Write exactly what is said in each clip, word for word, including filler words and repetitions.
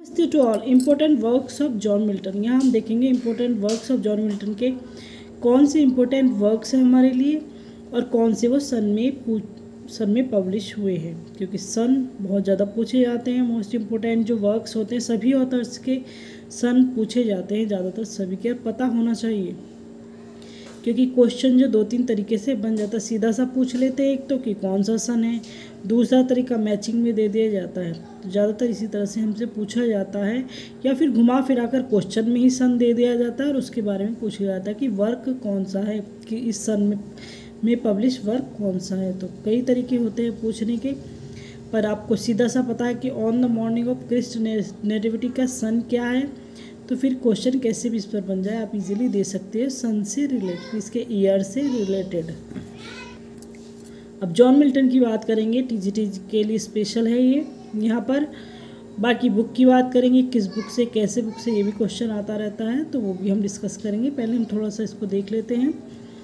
नमस्ते to all. Important works of John Milton. यहाँ हम देखेंगे important works of John Milton के कौन से इम्पोर्टेंट वर्क्स हैं हमारे लिए और कौन से वो सन में सन में पब्लिश हुए हैं, क्योंकि सन बहुत ज़्यादा पूछे जाते हैं। मोस्ट इम्पोर्टेंट जो वर्क्स होते हैं सभी ऑथर्स के सन पूछे जाते हैं, ज़्यादातर सभी के पता होना चाहिए, क्योंकि क्वेश्चन जो दो तीन तरीके से बन जाता है। सीधा सा पूछ लेते हैं एक तो कि कौन सा सन है, दूसरा तरीका मैचिंग में दे दिया जाता है। तो ज़्यादातर इसी तरह से हमसे पूछा जाता है, या फिर घुमा फिरा कर क्वेश्चन में ही सन दे दिया जाता है और उसके बारे में पूछा जाता है कि वर्क कौन सा है, कि इस सन में में पब्लिश वर्क कौन सा है। तो कई तरीके होते हैं पूछने के, पर आपको सीधा सा पता है कि on the morning of Christ nativity का सन क्या है, तो फिर क्वेश्चन कैसे भी इस पर बन जाए आप इजीली दे सकते हैं सन से रिलेटेड, इसके ईयर से रिलेटेड। अब जॉन मिल्टन की बात करेंगे, टीजीटी के लिए स्पेशल है ये यहाँ पर। बाकी बुक की बात करेंगे, किस बुक से कैसे बुक से ये भी क्वेश्चन आता रहता है, तो वो भी हम डिस्कस करेंगे। पहले हम थोड़ा सा इसको देख लेते हैं।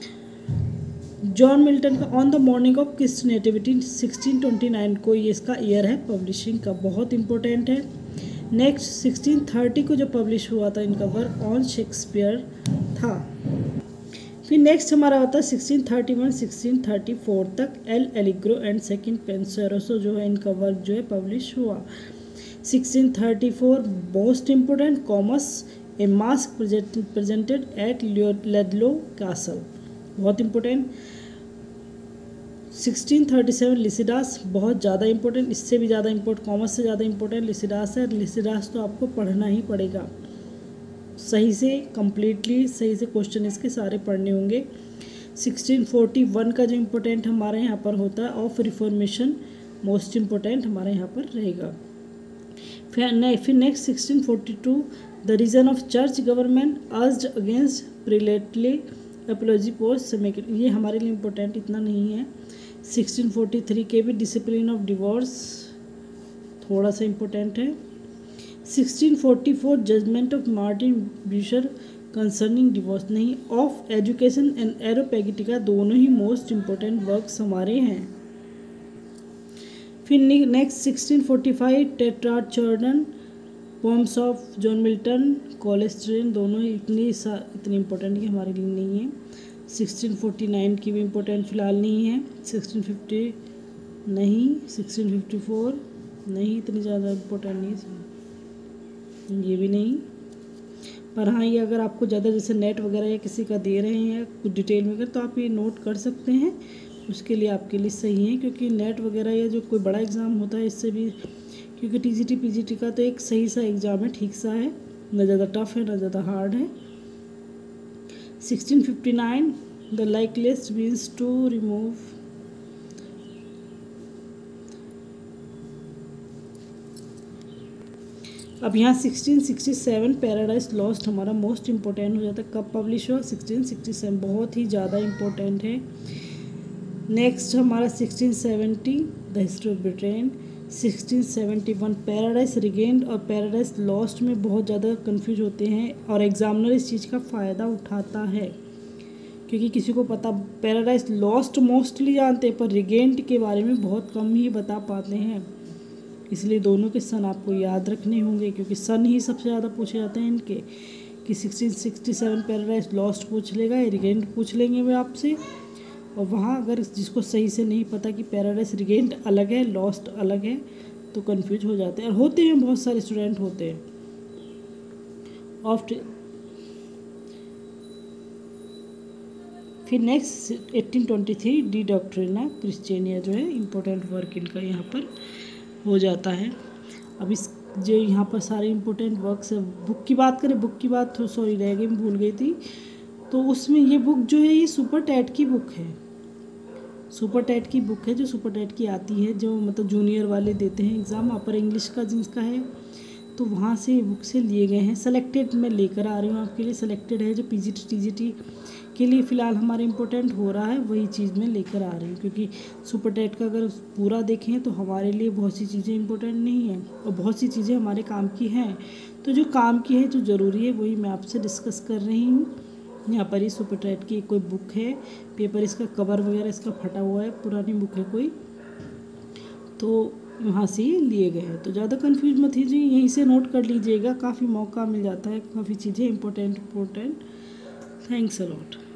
जॉन मिल्टन का on the morning of Christ nativity sixteen twenty nine को ये इसका ईयर है पब्लिशिंग का, बहुत इंपॉर्टेंट है। नेक्स्ट सिक्सटीन थर्टी को जो पब्लिश हुआ था इनका वर्क ऑन शेक्सपियर था। फिर नेक्स्ट हमारा होता है sixteen thirty one sixteen thirty four तक L Allegro and second Penseroso जो है इनका वर्क जो है पब्लिश हुआ। Sixteen thirty four most important Comus a masque presented at Ludlow castle, बहुत important. Sixteen thirty seven Lycidas, बहुत ज़्यादा इंपॉर्टेंट, इससे भी ज़्यादा इंपॉर्टेंट, कॉमर्स से ज़्यादा इंपॉर्टेंट लिसिडास है। लिसिडास तो आपको पढ़ना ही पड़ेगा सही से, कंप्लीटली सही से क्वेश्चन इसके सारे पढ़ने होंगे। सिक्सटीन फोर्टी वन का जो इम्पोर्टेंट हमारे यहाँ पर होता है ऑफ रिफॉर्मेशन, मोस्ट इम्पोर्टेंट हमारे यहाँ पर रहेगा। फिर फिर next sixteen forty two the reason of church government urged against prelaty apology post Smectymnuus, ये हमारे लिए इम्पोर्टेंट इतना नहीं है। सिक्सटीन फोर्टी थ्री के भी डिसिप्लिन ऑफ डिवोर्स थोड़ा सा इम्पोर्टेंट है। Sixteen forty four judgement of Martin Bucer concerning divorce नहीं, ऑफ एजुकेशन एंड एरोपेगिटिका दोनों ही मोस्ट इम्पोर्टेंट वर्क्स हमारे हैं। फिर next sixteen forty five Tetrachordon poems of John Milton Colasterion, दोनों ही इतनी सा इतनी इम्पोर्टेंट ये हमारे लिए नहीं है। सिक्सटीन फोर्टी नाइन की भी इम्पोर्टेंट फ़िलहाल नहीं है। सिक्सटीन फिफ्टी नहीं, सिक्सटीन फिफ्टी फोर नहीं, इतनी ज़्यादा इम्पोर्टेंट नहीं है, ये भी नहीं। पर हाँ, ये अगर आपको ज़्यादा जैसे नेट वगैरह या किसी का दे रहे हैं कुछ डिटेल में तो आप ये नोट कर सकते हैं, उसके लिए आपके लिए सही है। क्योंकि नेट वगैरह या जो कोई बड़ा एग्ज़ाम होता है इससे भी, क्योंकि टीजीटी पीजीटी का तो एक सही सा एग्ज़ाम है, ठीक सा है, ना ज़्यादा टफ है ना ज़्यादा हार्ड है। Sixteen fifty nine the likeliest means to remove, अब यहाँ sixteen sixty seven Paradise Lost हमारा मोस्ट इम्पोर्टेंट हो जाता है। कब पब्लिश हुआ? सिक्सटीन सिक्सटी सेवन, बहुत ही ज़्यादा इम्पोर्टेंट है। नेक्स्ट हमारा sixteen seventy the history of Britain. Sixteen seventy one Paradise Regained और पैराडाइज लॉस्ट में बहुत ज़्यादा कंफ्यूज होते हैं और एग्जामिनर इस चीज़ का फ़ायदा उठाता है, क्योंकि किसी को पता पैराडाइज लॉस्ट मोस्टली जानते हैं पर रिगेन्ड के बारे में बहुत कम ही बता पाते हैं। इसलिए दोनों के सन आपको याद रखने होंगे, क्योंकि सन ही सबसे ज़्यादा पूछे जाते हैं इनके, कि sixteen sixty seven Paradise Lost पूछ लेगा या रिगेन्ड पूछ लेंगे वे आपसे। और वहाँ अगर जिसको सही से नहीं पता कि पैराडाइज रिगेन्ड अलग है लॉस्ट अलग है तो कंफ्यूज हो जाते हैं, और होते हैं बहुत सारे स्टूडेंट होते हैं। ऑफ फिर next eighteen twenty three De Doctrina Christiana जो है इम्पोर्टेंट वर्क इनका यहाँ पर हो जाता है। अब इस जो यहाँ पर सारे इम्पोर्टेंट वर्क्स है। बुक की बात करें, बुक की बात थोड़ी सॉरी रह गई, मैं भूल गई थी। तो उसमें ये बुक जो है ये सुपर टैट की बुक है, सुपर टैट की बुक है जो सुपर टैट की आती है, जो मतलब जूनियर वाले देते हैं एग्ज़ाम, अपर इंग्लिश का जिसका है, तो वहाँ से ये बुक से लिए गए हैं। सेलेक्टेड मैं लेकर आ रही हूँ आपके लिए, सेलेक्टेड है जो पीजीटी टीजीटी के लिए फ़िलहाल हमारे इम्पोर्टेंट हो रहा है वही चीज़ मैं लेकर आ रही हूँ, क्योंकि सुपर टैट का अगर पूरा देखें तो हमारे लिए बहुत सी चीज़ें इम्पोर्टेंट नहीं हैं और बहुत सी चीज़ें हमारे काम की हैं। तो जो काम की है जो ज़रूरी है वही मैं आपसे डिस्कस कर रही हूँ। यहाँ पर ही सुपर टैट की कोई बुक है, पेपर इसका कवर वगैरह इसका फटा हुआ है, पुरानी बुक है कोई, तो वहाँ से लिए गए हैं। तो ज़्यादा कंफ्यूज मत कीजिए, यहीं से नोट कर लीजिएगा, काफ़ी मौका मिल जाता है, काफ़ी चीज़ें important important. Thanks a lot.